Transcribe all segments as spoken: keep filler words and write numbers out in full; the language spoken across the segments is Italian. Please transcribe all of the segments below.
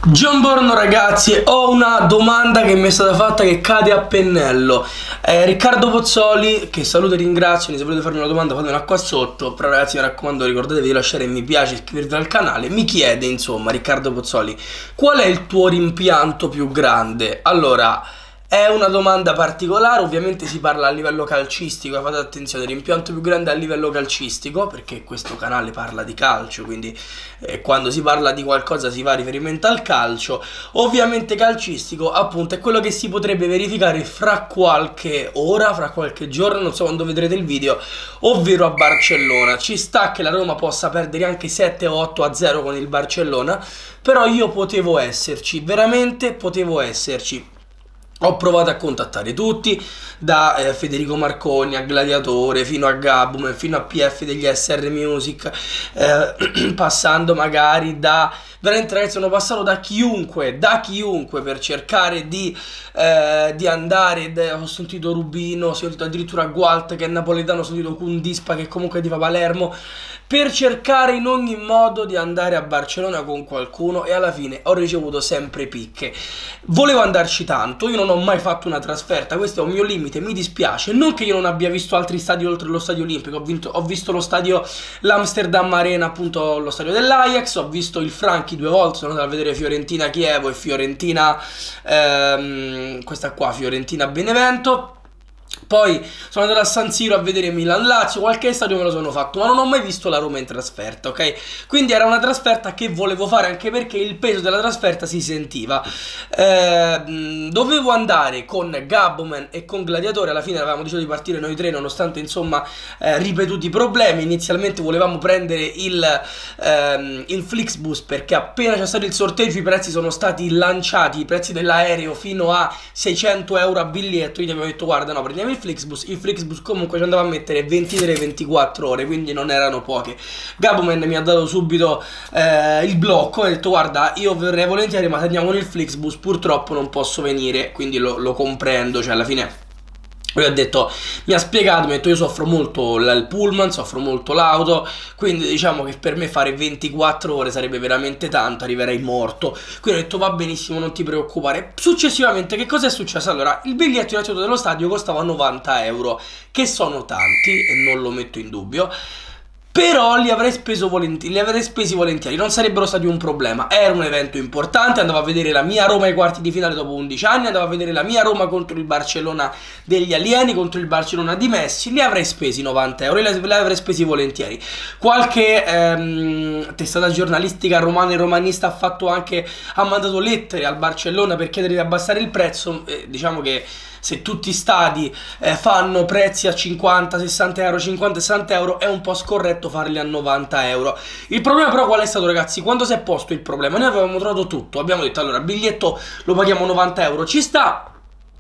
Buongiorno ragazzi, ho una domanda che mi è stata fatta che cade a pennello. eh, Riccardo Pozzoli, che saluto e ringrazio, se volete farmi una domanda fatemela qua sotto. Però ragazzi mi raccomando, ricordatevi di lasciare mi piace e iscrivervi al canale. Mi chiede insomma Riccardo Pozzoli, qual è il tuo rimpianto più grande? Allora, è una domanda particolare, ovviamente si parla a livello calcistico, fate attenzione, l'impianto più grande è a livello calcistico, perché questo canale parla di calcio, quindi eh, quando si parla di qualcosa si fa riferimento al calcio. Ovviamente calcistico, appunto, è quello che si potrebbe verificare fra qualche ora, fra qualche giorno, non so quando vedrete il video, ovvero a Barcellona. Ci sta che la Roma possa perdere anche sette o otto a zero con il Barcellona, però io potevo esserci, veramente potevo esserci. Ho provato a contattare tutti, da eh, Federico Marconi a Gladiatore, fino a Gabum, fino a P F degli S R Music, eh, passando magari da... Veramente ragazzi, sono passato da chiunque, da chiunque per cercare di, eh, di andare. Ho sentito Rubino, ho sentito addirittura Gualt che è napoletano, ho sentito Kundispa che comunque è di Palermo, per cercare in ogni modo di andare a Barcellona con qualcuno, e alla fine ho ricevuto sempre picche. Volevo andarci tanto, io non ho mai fatto una trasferta, questo è un mio limite, mi dispiace. Non che io non abbia visto altri stadi oltre lo stadio olimpico, ho, vinto, ho visto lo stadio, l'Amsterdam Arena, appunto lo stadio dell'Ajax, ho visto il Franchi due volte, sono andato a vedere Fiorentina Chievo e Fiorentina, ehm, questa qua, Fiorentina Benevento. Poi sono andato a San Siro a vedere Milan-Lazio, qualche stadio me lo sono fatto, ma non ho mai visto la Roma in trasferta, ok? Quindi era una trasferta che volevo fare, anche perché il peso della trasferta si sentiva. eh, Dovevo andare con Gaboman e con Gladiatore, alla fine avevamo deciso di partire noi tre, nonostante insomma eh, ripetuti problemi. Inizialmente volevamo prendere il, ehm, il Flixbus, perché appena c'è stato il sorteggio i prezzi sono stati lanciati, i prezzi dell'aereo fino a seicento euro a biglietto, quindi abbiamo detto guarda no, prendiamo il Flixbus. Il Flixbus comunque ci andava a mettere ventitré ventiquattro ore, quindi non erano poche. Gaboman mi ha dato subito eh, il blocco e ha detto guarda io verrei volentieri ma se andiamo con il Flixbus purtroppo non posso venire, quindi lo, lo comprendo, cioè alla fine lui ha detto, mi ha spiegato, mi ha detto io soffro molto il pullman, soffro molto l'auto, quindi diciamo che per me fare ventiquattro ore sarebbe veramente tanto, arriverei morto. Quindi ho detto va benissimo, non ti preoccupare. Successivamente che cosa è successo? Allora, il biglietto in assoluto dello stadio costava novanta euro, che sono tanti e non lo metto in dubbio, però li avrei speso volentieri, li avrei spesi volentieri, non sarebbero stati un problema. Era un evento importante, andavo a vedere la mia Roma ai quarti di finale dopo undici anni, andavo a vedere la mia Roma contro il Barcellona degli alieni, contro il Barcellona di Messi, li avrei spesi novanta euro, li, li avrei spesi volentieri. Qualche ehm, testata giornalistica romana e romanista ha fatto anche, ha mandato lettere al Barcellona per chiedere di abbassare il prezzo, eh, diciamo che se tutti i stadi eh, fanno prezzi a cinquanta sessanta euro, cinquanta sessanta euro, è un po' scorretto farli a novanta euro. Il problema però qual è stato ragazzi? Quando si è posto il problema, noi avevamo trovato tutto, abbiamo detto allora biglietto lo paghiamo novanta euro, ci sta.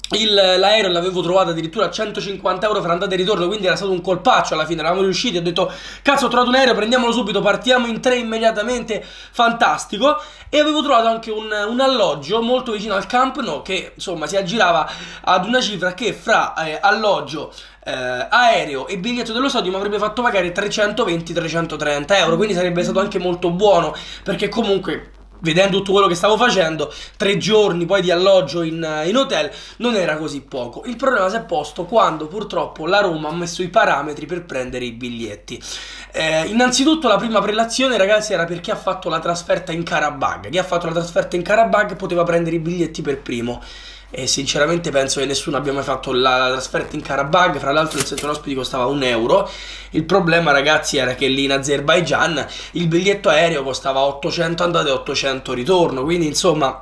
L'aereo l'avevo trovato addirittura a centocinquanta euro fra andata e ritorno, quindi era stato un colpaccio. Alla fine eravamo riusciti, ho detto cazzo ho trovato un aereo, prendiamolo subito, partiamo in tre immediatamente, fantastico. E avevo trovato anche un, un alloggio molto vicino al Camp Nou, che insomma si aggirava ad una cifra che fra eh, alloggio, eh, aereo e biglietto dello stadio mi avrebbe fatto pagare trecentoventi trecentotrenta euro, quindi sarebbe stato anche molto buono, perché comunque vedendo tutto quello che stavo facendo, tre giorni poi di alloggio in, in hotel, non era così poco. Il problema si è posto quando purtroppo la Roma ha messo i parametri per prendere i biglietti. Eh, innanzitutto la prima prelazione ragazzi era per chi ha fatto la trasferta in Karabag. Chi ha fatto la trasferta in Karabag poteva prendere i biglietti per primo. E sinceramente penso che nessuno abbia mai fatto la, la trasferta in Karabag. Fra l'altro il centro ospiti costava un euro. Il problema ragazzi era che lì in Azerbaijan il biglietto aereo costava ottocento andata e ottocento ritorno, quindi insomma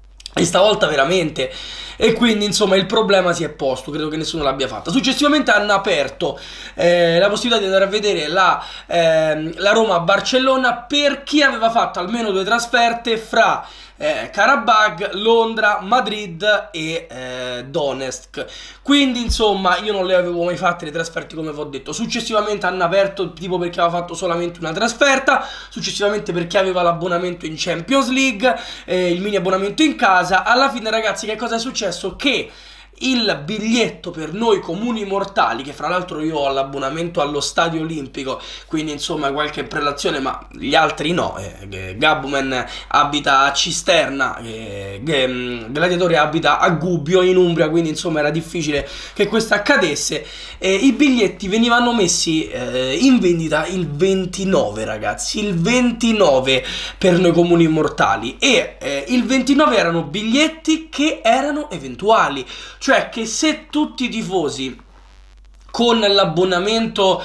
e stavolta veramente. E quindi insomma il problema si è posto, credo che nessuno l'abbia fatta. Successivamente hanno aperto eh, la possibilità di andare a vedere la, eh, la Roma a Barcellona per chi aveva fatto almeno due trasferte fra eh, Karabag, Londra, Madrid e eh, Donetsk. Quindi insomma io non le avevo mai fatte le trasferte come vi ho detto. Successivamente hanno aperto tipo per chi aveva fatto solamente una trasferta, successivamente per chi aveva l'abbonamento in Champions League, eh, il mini abbonamento in casa. Alla fine ragazzi che cosa è successo? Che il biglietto per noi comuni mortali, che fra l'altro io ho l'abbonamento allo Stadio Olimpico, quindi insomma qualche prelazione, ma gli altri no. eh, Gabumen abita a Cisterna, eh, eh, Gladiatore abita a Gubbio in Umbria, quindi insomma era difficile che questo accadesse. eh, I biglietti venivano messi eh, in vendita il ventinove, ragazzi, il ventinove per noi comuni mortali, e eh, il ventinove erano biglietti che erano eventuali, cioè che se tutti i tifosi con l'abbonamento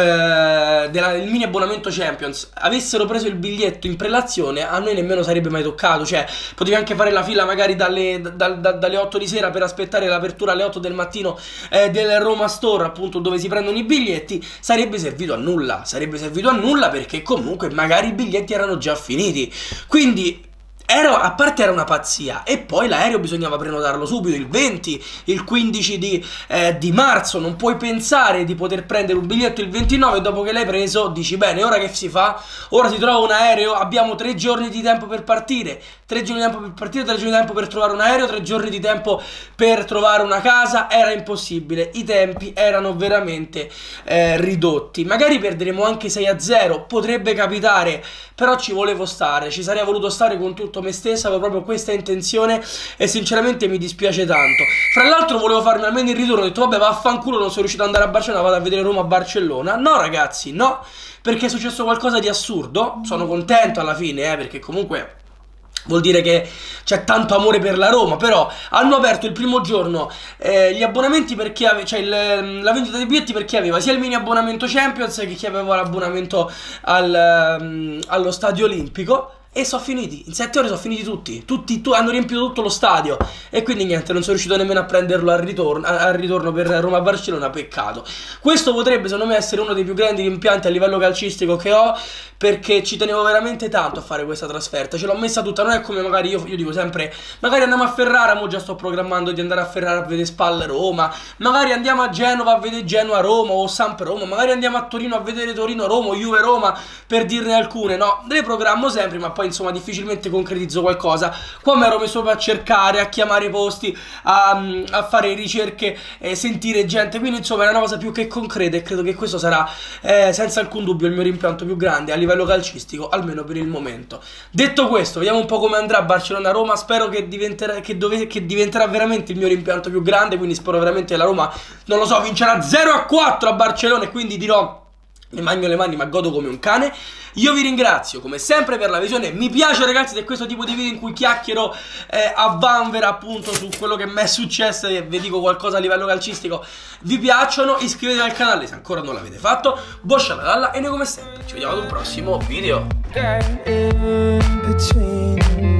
eh, il mini abbonamento Champions avessero preso il biglietto in prelazione, a noi nemmeno sarebbe mai toccato. Cioè potevi anche fare la fila magari dalle, da, da, dalle otto di sera per aspettare l'apertura alle otto del mattino eh, del Roma Store, appunto, dove si prendono i biglietti. Sarebbe servito a nulla, sarebbe servito a nulla perché comunque magari i biglietti erano già finiti. Quindi Era, a parte era una pazzia, e poi l'aereo bisognava prenotarlo subito, il venti, il quindici di, eh, di marzo. Non puoi pensare di poter prendere un biglietto il ventinove, dopo che l'hai preso dici bene, ora che si fa? Ora si trova un aereo, abbiamo tre giorni di tempo per partire, tre giorni di tempo per partire, tre giorni di tempo per trovare un aereo, tre giorni di tempo per trovare una casa. Era impossibile, i tempi erano veramente eh, ridotti. Magari perderemo anche sei a zero, potrebbe capitare, però ci volevo stare, ci sarei voluto stare con tutto me stessa, avevo proprio questa intenzione e sinceramente mi dispiace tanto. Fra l'altro volevo farmi almeno il ritorno, ho detto vabbè vaffanculo, non sono riuscito ad andare a Barcellona, vado a vedere Roma-Barcellona. No ragazzi, no, perché è successo qualcosa di assurdo. Sono contento alla fine, eh, perché comunque vuol dire che c'è tanto amore per la Roma. Però hanno aperto il primo giorno eh, gli abbonamenti per chi aveva, cioè il, la vendita dei biglietti per chi aveva sia il mini abbonamento Champions che chi aveva l'abbonamento al, um, allo Stadio Olimpico. E sono finiti, in sette ore sono finiti tutti, tutti tu, hanno riempito tutto lo stadio. E quindi niente, non sono riuscito nemmeno a prenderlo al ritorno, al ritorno per Roma-Barcellona, peccato. Questo potrebbe secondo me essere uno dei più grandi rimpianti a livello calcistico che ho, perché ci tenevo veramente tanto a fare questa trasferta, ce l'ho messa tutta. Non è come magari io, io dico sempre, magari andiamo a Ferrara, mo già sto programmando di andare a Ferrara a vedere Spal Roma, magari andiamo a Genova a vedere Genoa-Roma o Samp-Roma, magari andiamo a Torino a vedere Torino-Roma o Juve-Roma, per dirne alcune. No, le programmo sempre, ma poi insomma difficilmente concretizzo qualcosa. Qua mi ero messo proprio a cercare, a chiamare posti, a, a fare ricerche, eh, sentire gente, quindi insomma è una cosa più che concreta, e credo che questo sarà eh, senza alcun dubbio il mio rimpianto più grande a livello calcistico, almeno per il momento. Detto questo, vediamo un po' come andrà Barcellona-Roma. Spero che diventerà, che, dove, che diventerà veramente il mio rimpianto più grande, quindi spero veramente che la Roma, non lo so, vincerà zero a quattro a Barcellona, e quindi dirò mi mangio le mani ma godo come un cane. Io vi ringrazio come sempre per la visione. Mi piace ragazzi di questo tipo di video in cui chiacchiero eh, a vanvera appunto su quello che mi è successo e vi dico qualcosa a livello calcistico. Vi piacciono? Iscrivetevi al canale se ancora non l'avete fatto. Bosciatella e noi come sempre ci vediamo ad un prossimo video.